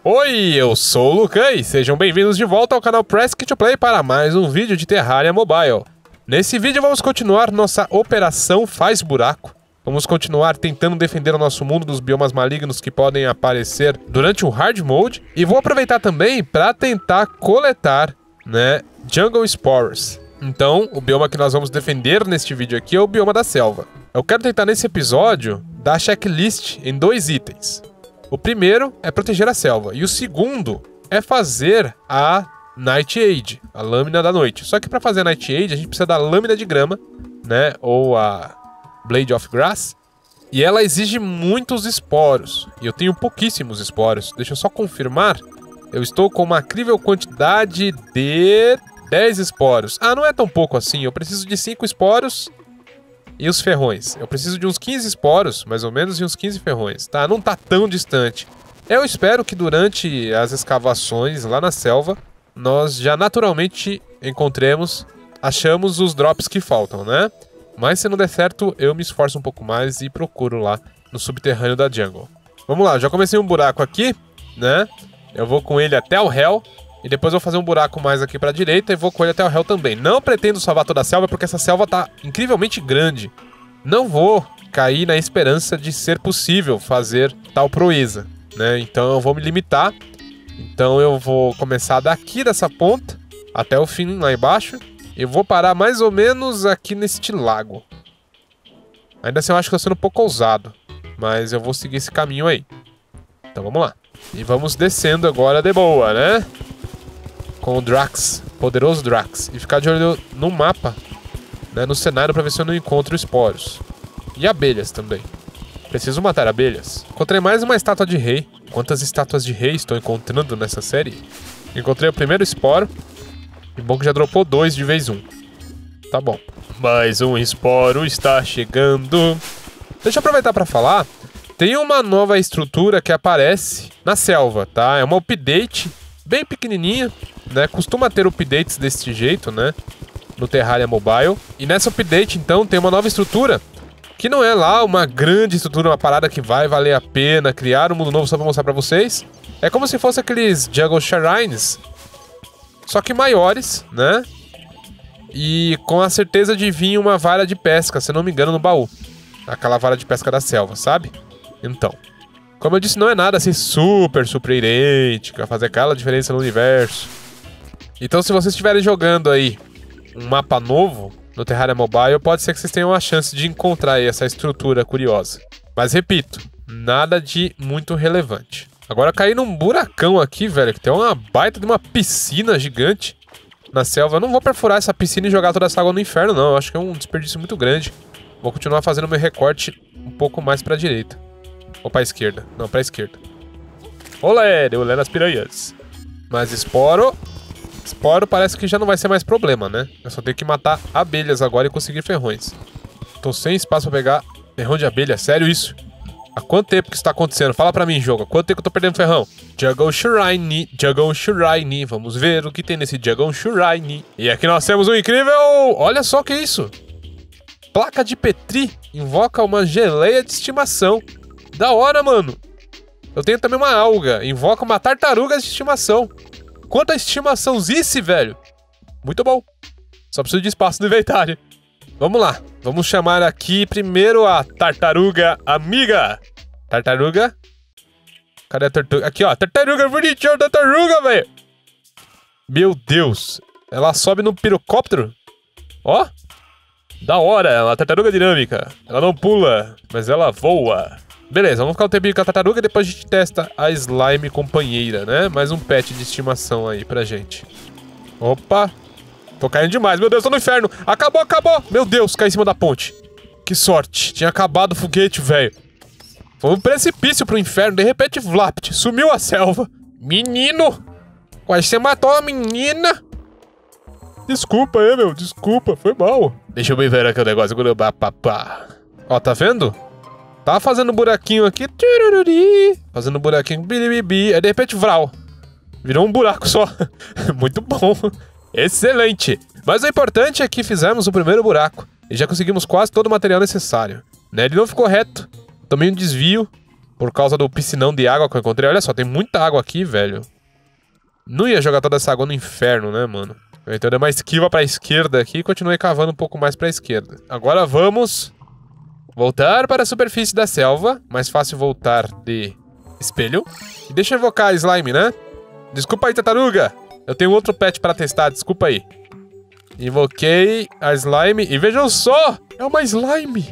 Oi, eu sou o Lucan e sejam bem-vindos de volta ao canal Press Kit to Play para mais um vídeo de Terraria Mobile. Nesse vídeo vamos continuar nossa Operação Faz Buraco. Vamos continuar tentando defender o nosso mundo dos biomas malignos que podem aparecer durante o Hard Mode. E vou aproveitar também para tentar coletar, Jungle Spores. Então, o bioma que nós vamos defender neste vídeo aqui é o bioma da selva. Eu quero tentar nesse episódio dar checklist em 2 itens. O primeiro é proteger a selva, e o segundo é fazer a Nightshade, a lâmina da noite. Só que para fazer a Nightshade a gente precisa da lâmina de grama, ou a Blade of Grass, e ela exige muitos esporos, e eu tenho pouquíssimos esporos. Deixa eu só confirmar, eu estou com uma incrível quantidade de 10 esporos. Ah, não é tão pouco assim, eu preciso de 5 esporos... E os ferrões? Eu preciso de uns 15 esporos, mais ou menos, e uns 15 ferrões, tá? Não tá tão distante. Eu espero que durante as escavações lá na selva, nós já naturalmente achamos os drops que faltam, né? Mas se não der certo, eu me esforço um pouco mais e procuro lá no subterrâneo da jungle. Vamos lá, já comecei um buraco aqui, né? Eu vou com ele até o Hell. E depois eu vou fazer um buraco mais aqui pra direita e vou com ele até o Hell também. Não pretendo salvar toda a selva porque essa selva tá incrivelmente grande. Não vou cair na esperança de ser possível fazer tal proeza, né? Então eu vou me limitar. Então eu vou começar daqui dessa ponta até o fim lá embaixo. E vou parar mais ou menos aqui neste lago. Ainda assim eu acho que eu tô sendo um pouco ousado. Mas eu vou seguir esse caminho aí. Então vamos lá. E vamos descendo agora de boa, né? Com o Drax, poderoso Drax. E ficar de olho no mapa, no cenário, pra ver se eu não encontro esporos. E abelhas também. Preciso matar abelhas. Encontrei mais uma estátua de rei. Quantas estátuas de rei estou encontrando nessa série? Encontrei o primeiro esporo. E bom que já dropou 2 de vez 1. Tá bom. Mais um esporo está chegando. Deixa eu aproveitar pra falar. Tem uma nova estrutura que aparece na selva, tá? É uma update bem pequenininha, costuma ter updates desse jeito, no Terraria Mobile. E nessa update, então, tem uma nova estrutura, que não é lá uma grande estrutura, uma parada que vai valer a pena criar um mundo novo só pra mostrar pra vocês. É como se fosse aqueles Jungle Shrines, só que maiores, E com a certeza de vir uma vara de pesca, se não me engano, no baú. Aquela vara de pesca da selva, sabe? Então... Como eu disse, não é nada assim super surpreendente, que vai fazer aquela diferença no universo. Então se vocês estiverem jogando aí um mapa novo no Terraria Mobile, pode ser que vocês tenham a chance de encontrar aí essa estrutura curiosa. Mas repito, nada de muito relevante. Agora caí num buracão aqui, velho, que tem uma baita de uma piscina gigante na selva. Eu não vou perfurar essa piscina e jogar toda essa água no inferno, não. Eu acho que é um desperdício muito grande. Vou continuar fazendo meu recorte um pouco mais pra direita. Ou pra esquerda? Não, pra esquerda. Olé, deu olé nas piranhas. Mas esporo parece que já não vai ser mais problema, Eu só tenho que matar abelhas agora e conseguir ferrões. Tô sem espaço pra pegar ferrão de abelha, sério isso? Há quanto tempo que isso tá acontecendo? Fala pra mim, jogo. Há quanto tempo que eu tô perdendo ferrão? Jungle Shrine, Jungle Shrine. Vamos ver o que tem nesse Jungle Shrine. E aqui nós temos um incrível... Olha só o que é isso. Placa de Petri invoca uma geleia de estimação. Da hora, mano. Eu tenho também uma alga. Invoca uma tartaruga de estimação. Quanta estimaçãozice, velho. Muito bom. Só preciso de espaço no inventário. Vamos lá. Vamos chamar aqui primeiro a tartaruga amiga. Tartaruga. Cadê a tartaruga? Aqui, ó. Tartaruga bonitinha, tartaruga, velho. Meu Deus. Ela sobe no pirocóptero. Ó. Da hora. É uma tartaruga dinâmica. Ela não pula, mas ela voa. Beleza, vamos ficar um tempinho com a tartaruga e depois a gente testa a slime companheira, Mais um pet de estimação aí pra gente. Opa! Tô caindo demais, meu Deus, tô no inferno! Acabou, acabou! Meu Deus, caí em cima da ponte. Que sorte, tinha acabado o foguete, velho. Foi um precipício pro inferno, de repente, vlapt, sumiu a selva. Menino! Quase você matou a menina! Desculpa aí, meu, desculpa, foi mal. Deixa eu ver aqui o negócio. Ó, tá vendo? Tava fazendo um buraquinho aqui. Fazendo um buraquinho. Bilibibi. Aí de repente, vral. Virou um buraco só. Muito bom. Excelente. Mas o importante é que fizemos o primeiro buraco. E já conseguimos quase todo o material necessário. Ele não ficou reto. Tomei um desvio. Por causa do piscinão de água que eu encontrei. Olha só, tem muita água aqui, velho. Não ia jogar toda essa água no inferno, né, mano? Então dei uma esquiva pra esquerda aqui e continuei cavando um pouco mais pra esquerda. Agora vamos voltar para a superfície da selva. Mais fácil voltar de espelho. E deixa eu invocar a slime, né? Desculpa aí, tartaruga. Eu tenho outro pet pra testar, desculpa aí. Invoquei a slime e vejam só! É uma slime!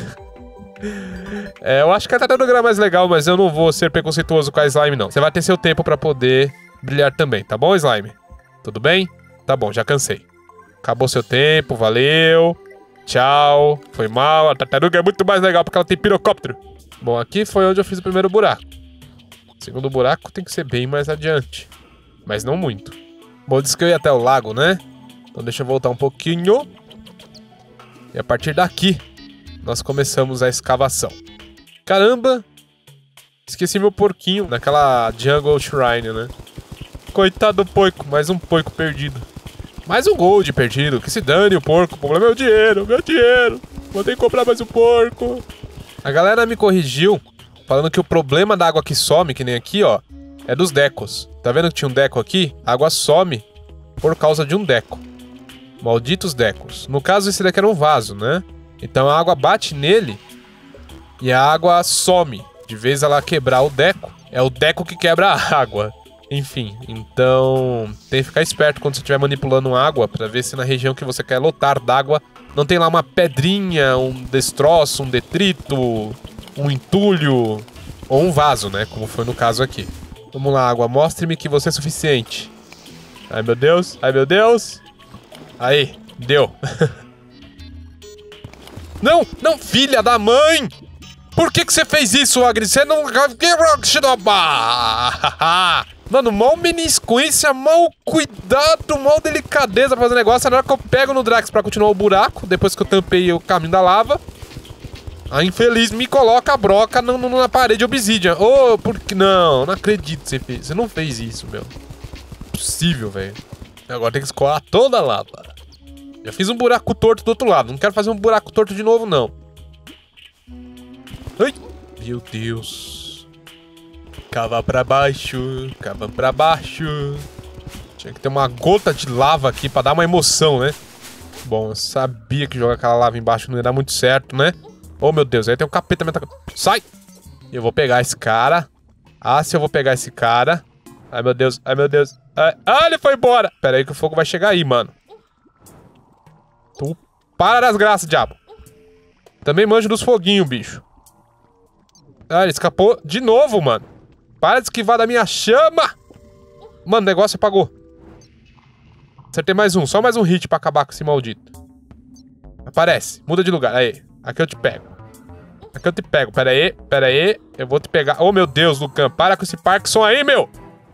Eu acho que a tartaruga era mais legal, mas eu não vou ser preconceituoso com a slime, não. Você vai ter seu tempo pra poder brilhar também, tá bom, slime? Tudo bem? Tá bom, já cansei. Acabou seu tempo, valeu. Tchau. Foi mal, a tartaruga é muito mais legal porque ela tem pirocóptero. Bom, aqui foi onde eu fiz o primeiro buraco. O segundo buraco tem que ser bem mais adiante. Mas não muito. Bom, disse que eu ia até o lago, né? Então deixa eu voltar um pouquinho. E a partir daqui, nós começamos a escavação. Caramba! Esqueci meu porquinho naquela Jungle Shrine, né? Coitado do porco, mais um porco perdido. Mais um gold perdido, que se dane o porco. O problema é o dinheiro, meu dinheiro. Vou ter que comprar mais um porco. A galera me corrigiu, falando que o problema da água que some, que nem aqui, ó, é dos decos. Tá vendo que tinha um deco aqui? A água some por causa de um deco. Malditos decos. No caso, esse daqui era um vaso, né? Então a água bate nele e a água some. De vez ela quebrar o deco, é o deco que quebra a água. Enfim, então tem que ficar esperto quando você estiver manipulando água pra ver se na região que você quer lotar d'água não tem lá uma pedrinha, um destroço, um detrito, um entulho ou um vaso, né? Como foi no caso aqui. Vamos lá, água, mostre-me que você é suficiente. Ai, meu Deus, ai, meu Deus. Aí, deu. Não, não, filha da mãe! Por que você fez isso, Agri? Você não... Mano, mal menisquência, mal cuidado, mal delicadeza pra fazer negócio. Na hora que eu pego no Drax pra continuar o buraco, depois que eu tampei o caminho da lava, a infeliz me coloca a broca na parede obsidian. Ô, por que... Não, não acredito que você fez. Você não fez isso, meu. Impossível, velho. Agora tem que escoar toda a lava. Já fiz um buraco torto do outro lado. Não quero fazer um buraco torto de novo, não. Ai, meu Deus. Cava pra baixo, cava pra baixo. Tinha que ter uma gota de lava aqui pra dar uma emoção, né? Bom, eu sabia que jogar aquela lava embaixo não ia dar muito certo, né? Oh, meu Deus, aí tem um capeta me atacando. Sai! Eu vou pegar esse cara. Ah, se eu vou pegar esse cara. Ai, meu Deus, ai, meu Deus. Ah, ele foi embora. Pera aí que o fogo vai chegar aí, mano. Tu para das graças, diabo. Também manjo dos foguinhos, bicho. Ah, ele escapou de novo, mano. Para de esquivar da minha chama. Mano, o negócio apagou. Acertei mais um, só mais um hit pra acabar com esse maldito. Aparece, muda de lugar, aí. Aqui eu te pego. Aqui eu te pego, pera aí. Eu vou te pegar. Oh, meu Deus, Lucan, para com esse Parkinson aí, meu.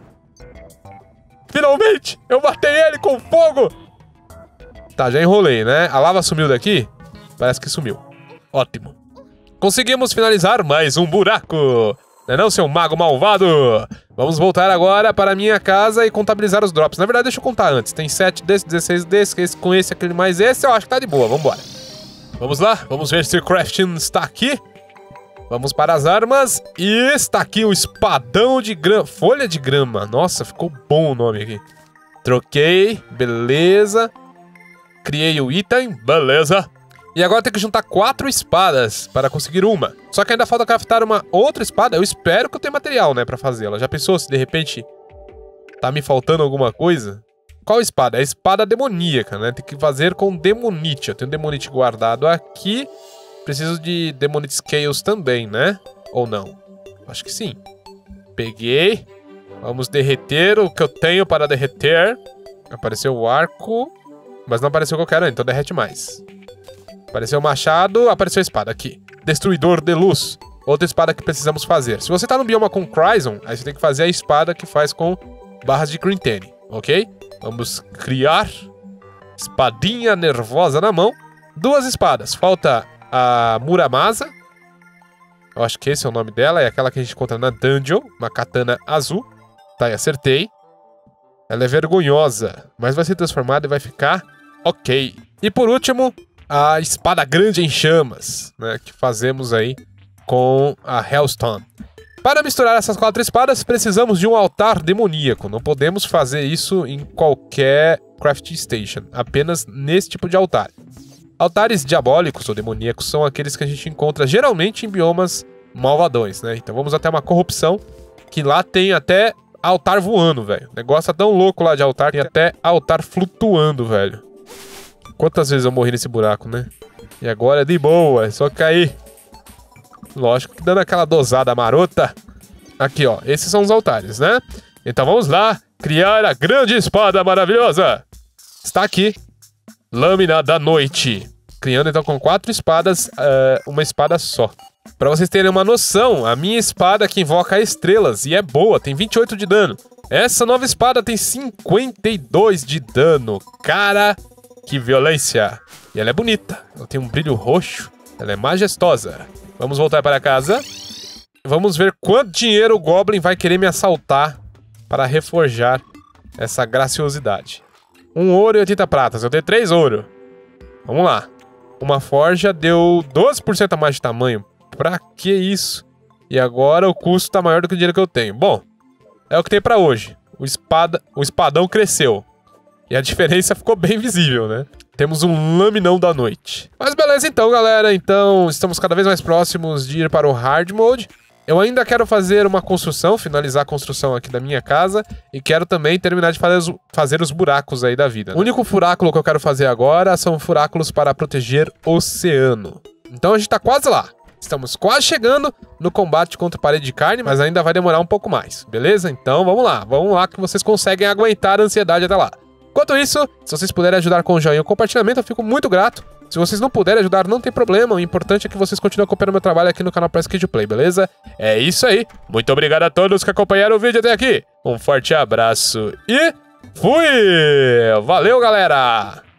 Finalmente, eu matei ele com fogo. Tá, já enrolei, né? A lava sumiu daqui? Parece que sumiu. Ótimo. Conseguimos finalizar mais um buraco. Não é não, seu mago malvado? Vamos voltar agora para a minha casa e contabilizar os drops. Na verdade, deixa eu contar antes. Tem 7 desses, 16 desses, com esse, aquele mais esse. Eu acho que tá de boa, vambora. Vamos lá, vamos ver se o crafting está aqui. Vamos para as armas. E está aqui o espadão de grama. Folha de grama. Nossa, ficou bom o nome aqui. Troquei, beleza. Criei o item, beleza. E agora tem que juntar 4 espadas para conseguir uma. Só que ainda falta craftar uma outra espada. Eu espero que eu tenha material, né, pra fazê-la. Já pensou se de repente tá me faltando alguma coisa? Qual espada? É a espada demoníaca, né? Tem que fazer com Demonite. Eu tenho Demonite guardado aqui. Preciso de Demonite Scales também, né? Ou não? Acho que sim. Peguei. Vamos derreter o que eu tenho para derreter. Apareceu o arco. Mas não apareceu o que eu quero, então derrete mais. Apareceu o machado, apareceu a espada aqui. Destruidor de luz. Outra espada que precisamos fazer. Se você tá no bioma com Cryzon, aí você tem que fazer a espada que faz com barras de Grintene, ok? Vamos criar espadinha nervosa na mão. 2 espadas. Falta a Muramasa. Eu acho que esse é o nome dela. É aquela que a gente encontra na dungeon. Uma katana azul. Tá, e acertei. Ela é vergonhosa, mas vai ser transformada e vai ficar ok. E por último, a espada grande em chamas, né, que fazemos aí com a Hellstone. Para misturar essas 4 espadas, precisamos de um altar demoníaco. Não podemos fazer isso em qualquer crafting station, apenas nesse tipo de altar. Altares diabólicos ou demoníacos são aqueles que a gente encontra geralmente em biomas malvadões, né? Então vamos até uma corrupção, que lá tem até altar voando, velho. O negócio é tão louco lá de altar, tem até altar flutuando, velho. Quantas vezes eu morri nesse buraco, né? E agora é de boa, é só cair. Lógico que dando aquela dosada marota. Aqui, ó, esses são os altares, né? Então vamos lá, criar a grande espada maravilhosa. Está aqui. Lâmina da Noite. Criando então com 4 espadas, uma espada só. Pra vocês terem uma noção, a minha espada que invoca estrelas e é boa, tem 28 de dano. Essa nova espada tem 52 de dano. Cara, que violência. E ela é bonita, ela tem um brilho roxo, ela é majestosa. Vamos voltar para casa. Vamos ver quanto dinheiro o Goblin vai querer me assaltar para reforjar essa graciosidade. 1 ouro e 80 pratas. Eu tenho 3 ouro. Vamos lá. Uma forja deu 12% a mais de tamanho. Pra que isso? E agora o custo tá maior do que o dinheiro que eu tenho. Bom, é o que tem pra hoje. O espadão cresceu. E a diferença ficou bem visível, né? Temos um laminão da noite. Mas beleza então, galera. Então, estamos cada vez mais próximos de ir para o Hard Mode. Eu ainda quero fazer uma construção, finalizar a construção aqui da minha casa. E quero também terminar de fazer os buracos aí da vida, né? O único furáculo que eu quero fazer agora são furáculos para proteger o oceano. Então a gente tá quase lá. Estamos quase chegando no combate contra a parede de carne, mas ainda vai demorar um pouco mais, beleza? Então vamos lá que vocês conseguem aguentar a ansiedade até lá. Enquanto isso, se vocês puderem ajudar com o joinha e o compartilhamento, eu fico muito grato. Se vocês não puderem ajudar, não tem problema. O importante é que vocês continuem acompanhando meu trabalho aqui no canal Press Kid Play, beleza? É isso aí. Muito obrigado a todos que acompanharam o vídeo até aqui. Um forte abraço e fui! Valeu, galera!